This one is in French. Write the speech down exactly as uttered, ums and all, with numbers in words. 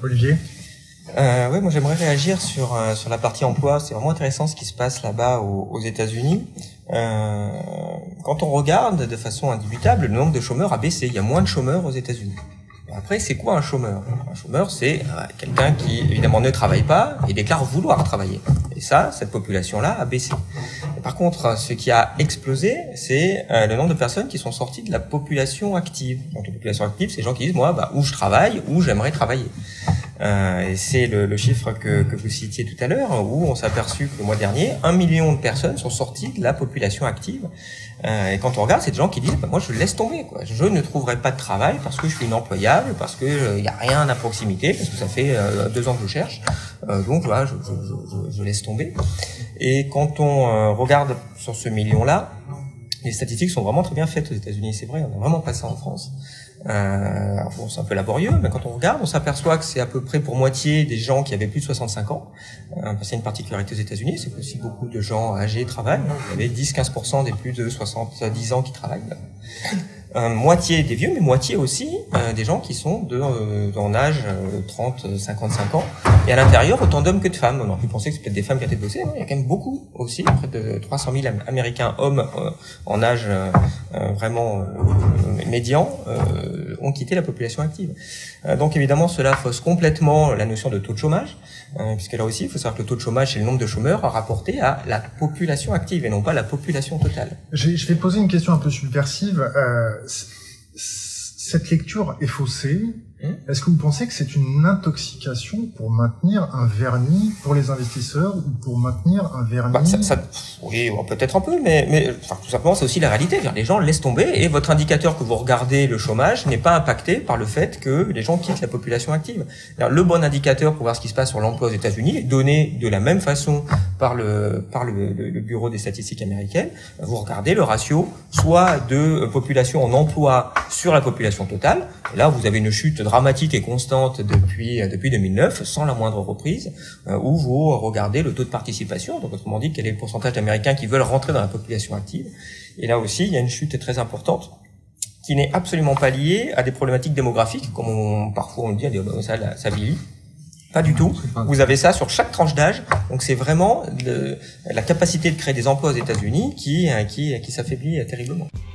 Olivier? Euh, ouais, moi j'aimerais réagir sur euh, sur la partie emploi. C'est vraiment intéressant ce qui se passe là-bas aux, aux États-Unis. Euh, quand on regarde de façon indubitable, le nombre de chômeurs a baissé. Il y a moins de chômeurs aux États-Unis. Après, c'est quoi un chômeur? Un chômeur, c'est euh, quelqu'un qui évidemment ne travaille pas et déclare vouloir travailler. Et ça, cette population-là a baissé. Et par contre, ce qui a explosé, c'est euh, le nombre de personnes qui sont sorties de la population active. Donc la population active, c'est les gens qui disent moi, bah, où je travaille, où j'aimerais travailler. Euh, et c'est le, le chiffre que, que vous citiez tout à l'heure, où on s'est aperçu que le mois dernier, un million de personnes sont sorties de la population active. Euh, et quand on regarde, c'est des gens qui disent bah, moi je laisse tomber, quoi. Je ne trouverai pas de travail parce que je suis inemployable, parce que il euh, y a rien à proximité, parce que ça fait euh, deux ans que je cherche. Euh, donc voilà, je, je, je, je laisse tomber. Et quand on euh, regarde sur ce million-là, les statistiques sont vraiment très bien faites aux États-Unis. C'est vrai, on n'a vraiment pas ça en France. Euh, alors bon, c'est un peu laborieux, mais quand on regarde, on s'aperçoit que c'est à peu près pour moitié des gens qui avaient plus de soixante-cinq ans. Euh, c'est une particularité aux États-Unis, c'est que aussi beaucoup de gens âgés travaillent. Vous avez dix à quinze pour cent des plus de soixante-dix ans qui travaillent. Euh, moitié des vieux, mais moitié aussi euh, des gens qui sont de euh, en âge euh, trente à cinquante-cinq ans. Et à l'intérieur, autant d'hommes que de femmes. On aurait pu penser que c'est peut-être des femmes qui étaient bossées. Il y a quand même beaucoup aussi, près de trois cent mille Américains hommes euh, en âge euh, vraiment euh, médian euh, ont quitté la population active. Euh, donc évidemment, cela fausse complètement la notion de taux de chômage, euh, puisque là aussi, il faut savoir que le taux de chômage, c'est le nombre de chômeurs rapporté à la population active et non pas la population totale. Je, je vais poser une question un peu subversive. Euh, cette lecture est faussée. Mmh. Est-ce que vous pensez que c'est une intoxication pour maintenir un vernis pour les investisseurs ou pour maintenir un vernis bah, ça, ça, oui, peut-être un peu, mais, mais enfin, tout simplement, c'est aussi la réalité. Les gens laissent tomber et votre indicateur que vous regardez, le chômage, n'est pas impacté par le fait que les gens quittent la population active. Alors, le bon indicateur pour voir ce qui se passe sur l'emploi aux États-Unis est donné de la même façon par le, par le, le, le Bureau des statistiques américaines. Vous regardez le ratio soit de population en emploi sur la population totale. Et là, vous avez une chute dramatique et constante depuis depuis deux mille neuf, sans la moindre reprise, euh, où vous regardez le taux de participation, donc autrement dit quel est le pourcentage d'Américains qui veulent rentrer dans la population active. Et là aussi, il y a une chute très importante qui n'est absolument pas liée à des problématiques démographiques, comme on, parfois on le dit, ça, ça vieillit. Pas du tout. Vous avez ça sur chaque tranche d'âge. Donc c'est vraiment le, la capacité de créer des emplois aux États-Unis qui qui qui s'affaiblit terriblement.